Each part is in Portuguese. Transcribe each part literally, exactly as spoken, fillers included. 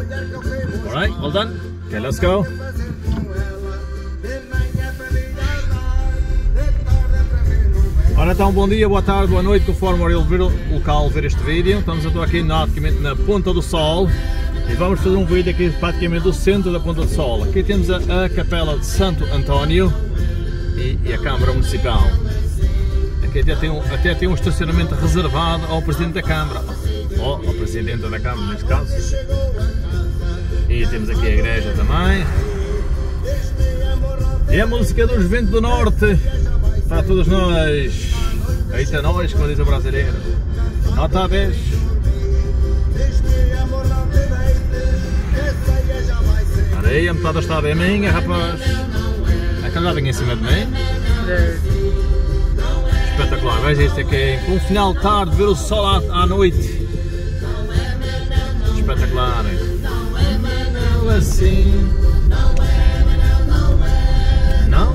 Alright, well done. Okay, let's go. Ora então, bom dia, boa tarde, boa noite, conforme o local ver este vídeo. Estamos então aqui praticamente na Ponta do Sol e vamos fazer um vídeo aqui praticamente do centro da Ponta do Sol. Aqui temos a, a Capela de Santo António e, e a Câmara Municipal. Aqui até tem, um, até tem um estacionamento reservado ao Presidente da Câmara, ou ao Presidente da Câmara neste caso. E temos aqui a igreja também. E a música dos Ventos do Norte para todos nós. Eita nós, como diz o brasileiro. Nota dez. Areia, metade da estrada é minha, rapaz. É que já vem em cima de mim. Espetacular, veja isto aqui. Com um final de tarde, ver o sol à, à noite. Espetacular. Não assim. Não?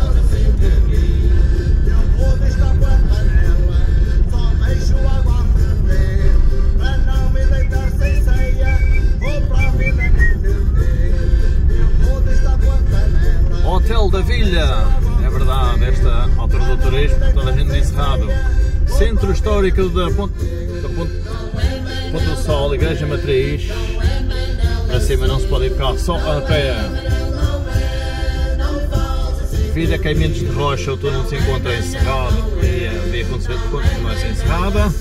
Hotel da Vila, é verdade, esta altura do turismo, toda a gente encerrado. Centro Histórico da Ponta, da Ponta, Ponta do Sol, Igreja Matriz. Para cima não se pode ir ficar só a pé. Vila Caminhos de Rocha, o túnel se encontra encerrado e a via continua a ser encerrada.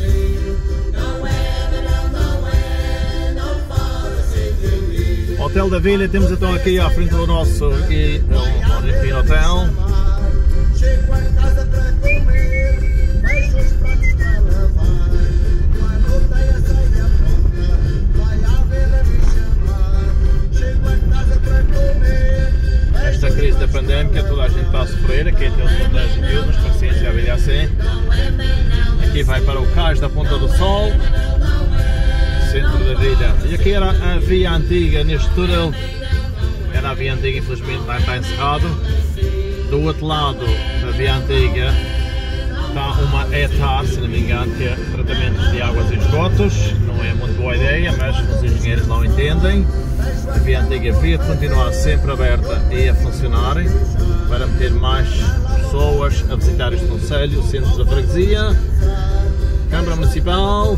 Hotel da Vila, temos então aqui à frente do nosso aqui, um, um hotel. Chego a casa para comer, vejo os pratos para lavar. Quando tem a ceia pronta, vai haver a me chamar. Chego a casa para comer. Esta crise da pandémica, toda a gente está a sofrer, aqui tem os hotéis de miúdos, paciência, a vida assim. Aqui vai para o cais da Ponta do Sol. Centro da Vila. E aqui era a via antiga neste túnel. Era a via antiga, infelizmente lá está encerrado. Do outro lado da via antiga está uma ETAR, se não me engano, que é tratamento de águas e esgotos. Não é muito boa ideia, mas os engenheiros não entendem. A via antiga devia continuar sempre aberta e a funcionar para meter mais pessoas a visitar este concelho, o centro da freguesia, Câmara Municipal.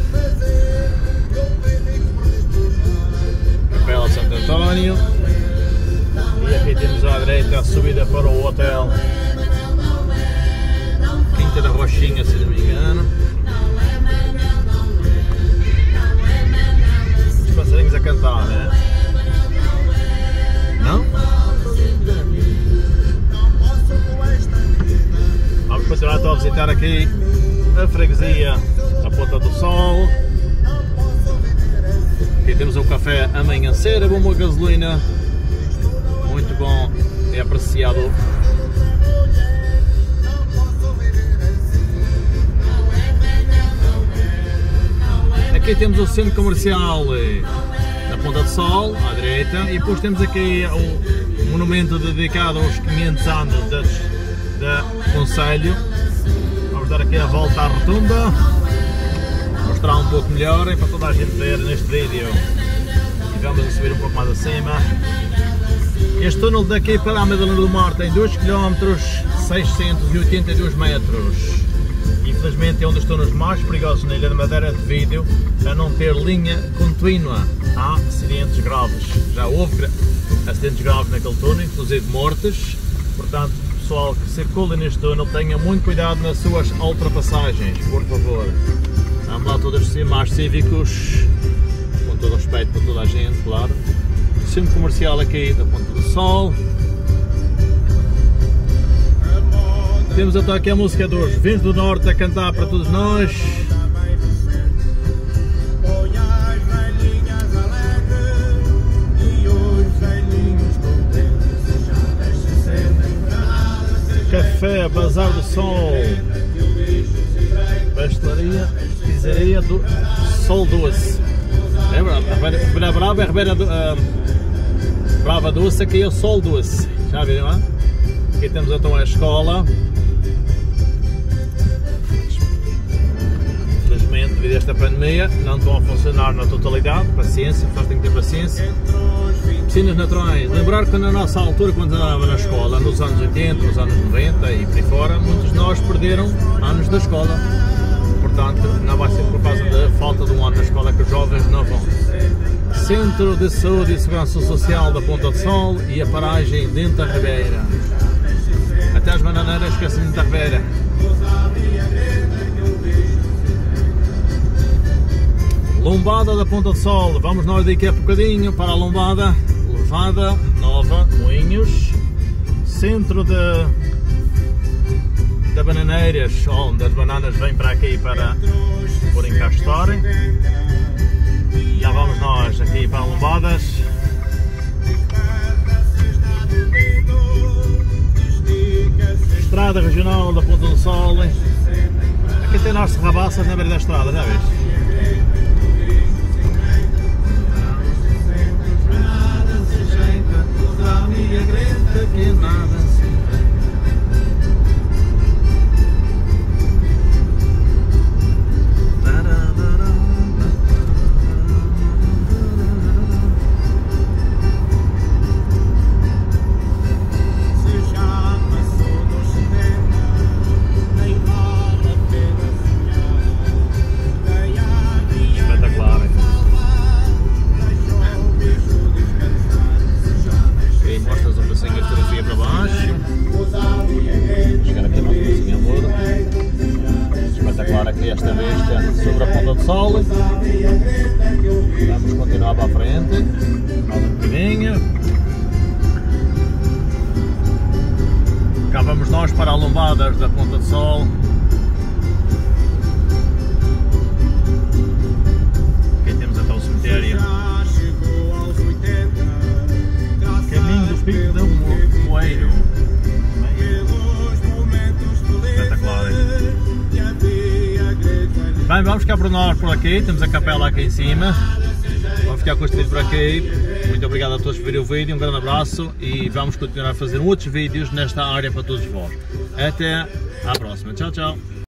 Capela Santo António e aqui temos à direita a subida para o hotel Quinta da Rochinha, se não me engano. Os passarinhos a cantar, né? Não? Vamos continuar então a visitar aqui a freguesia da Ponta do Sol. Aqui temos o café Amanhecer, a bomba de gasolina, muito bom, é apreciado. Aqui temos o centro comercial da Ponta do Sol, à direita, e depois temos aqui o monumento dedicado aos quinhentos anos da concelho. Vamos dar aqui a volta à rotunda. Mostrar um pouco melhor é para toda a gente ver neste vídeo. E vamos subir um pouco mais acima. Este túnel daqui para a Madalena do Mar tem dois quilómetros seiscentos e oitenta e dois metros. Infelizmente é um dos túneis mais perigosos na Ilha da Madeira devido a não ter linha contínua. Há acidentes graves. Já houve acidentes graves naquele túnel, inclusive mortes. Portanto, pessoal que circula neste túnel, tenha muito cuidado nas suas ultrapassagens, por favor. Vamos lá todos ser mais cívicos, com todo o respeito para toda a gente, claro. Centro comercial aqui da Ponta do Sol. Temos até aqui a música dos Ventos do Norte a cantar para todos nós. Café Bazar do Sol. Pastelaria, pizzaria do Sol Doce. É verdade, a Ribeira Brava é a Ribeira do, uh, Brava Doce, aqui é o Sol Doce. Já viram lá? Aqui temos então a escola. infelizmente, devido a esta pandemia, não estão a funcionar na totalidade. Paciência, pessoas têm que ter paciência. Piscinas naturais. Lembrar que na nossa altura, quando andava na escola, nos anos oitenta, nos anos noventa e por aí fora, muitos de nós perderam anos da escola. Portanto, não vai ser por causa da falta de um ano na escola que os jovens não vão. Centro de Saúde e Segurança Social da Ponta do Sol e a paragem dentro da Ribeira. Até as bananeiras esquecem da Ribeira. Lombada da Ponta do Sol. Vamos nós daqui a bocadinho para a Lombada. Levada Nova, Moinhos. Centro de, de Bananeiras, onde as bananas vêm para aqui para por encastar. Já vamos nós aqui para Lombadas. Estrada Regional da Ponta do Sol. Aqui tem nós serrabaças na beira da estrada, já vês? Esta vista sobre a Ponta do Sol. Vamos continuar para a frente, mais um bocadinho. Cá vamos nós para a Lombadas da Ponta do Sol. Aqui temos até o cemitério. Caminho do Pico do Moeiro. Espetacular, hein? Bem, vamos ficar por nós por aqui, temos a capela aqui em cima. Vamos ficar com este vídeo por aqui. Muito obrigado a todos por verem o vídeo, um grande abraço e vamos continuar a fazer outros vídeos nesta área para todos vós. Até à próxima, tchau, tchau!